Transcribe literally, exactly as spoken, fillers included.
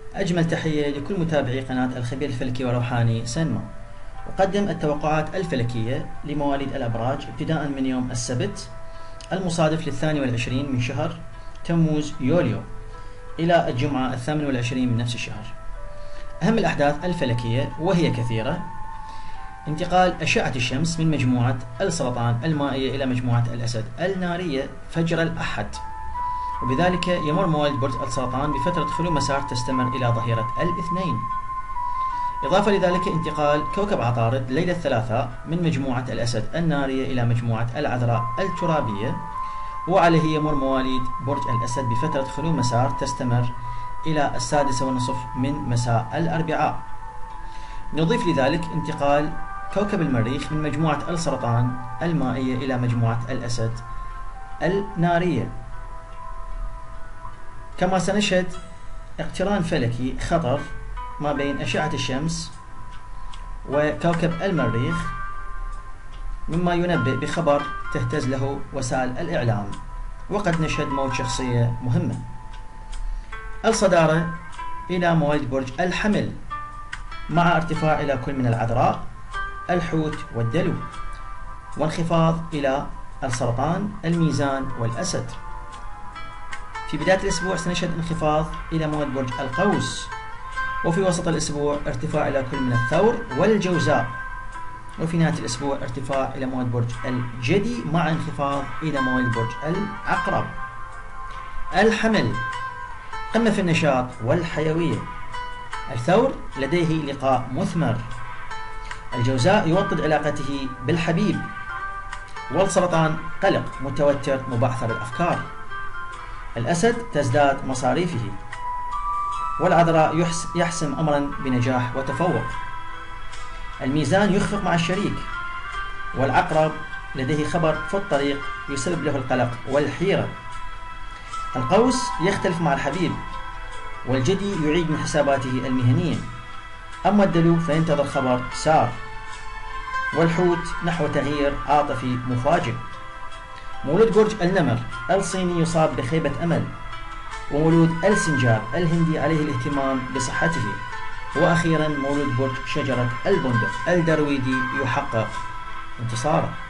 أجمل تحية لكل متابعي قناة الخبير الفلكي وروحاني سينما. أقدم التوقعات الفلكية لمواليد الأبراج ابتداء من يوم السبت المصادف للثاني والعشرين من شهر تموز يوليو إلى الجمعة الثامن والعشرين من نفس الشهر. أهم الأحداث الفلكية وهي كثيرة: انتقال أشعة الشمس من مجموعة السرطان المائية إلى مجموعة الأسد النارية فجر الأحد، وبذلك يمر مواليد برج السرطان بفترة خلو مسار تستمر إلى ظهيرة الاثنين. إضافة لذلك انتقال كوكب عطارد ليلة الثلاثاء من مجموعة الأسد النارية إلى مجموعة العذراء الترابية، وعليه يمر مواليد برج الأسد بفترة خلو مسار تستمر إلى السادسة والنصف من مساء الأربعاء. نضيف لذلك انتقال كوكب المريخ من مجموعة السرطان المائية إلى مجموعة الأسد النارية. كما سنشهد اقتران فلكي خطر ما بين أشعة الشمس وكوكب المريخ، مما ينبئ بخبر تهتز له وسائل الإعلام، وقد نشهد موت شخصية مهمة. الصدارة إلى مواليد برج الحمل مع ارتفاع إلى كل من العذراء، الحوت والدلو، وانخفاض إلى السرطان، الميزان والأسد. في بداية الأسبوع سنشهد انخفاض إلى مواليد برج القوس، وفي وسط الأسبوع ارتفاع إلى كل من الثور والجوزاء، وفي نهاية الأسبوع ارتفاع إلى مواليد برج الجدي مع انخفاض إلى مواليد برج العقرب. الحمل قمة في النشاط والحيوية، الثور لديه لقاء مثمر، الجوزاء يوطد علاقته بالحبيب، والسرطان قلق متوتر مبعثر الأفكار، الأسد تزداد مصاريفه، والعذراء يحسم أمرا بنجاح وتفوق، الميزان يخفق مع الشريك، والعقرب لديه خبر في الطريق يسبب له القلق والحيرة، القوس يختلف مع الحبيب، والجدي يعيد من حساباته المهنية، أما الدلو فينتظر خبر سار، والحوت نحو تغيير عاطفي مفاجئ. مولود برج النمر الصيني يصاب بخيبة أمل، ومولود السنجاب الهندي عليه الاهتمام بصحته، وأخيرا مولود برج شجرة البندق الدرويدي يحقق انتصاره.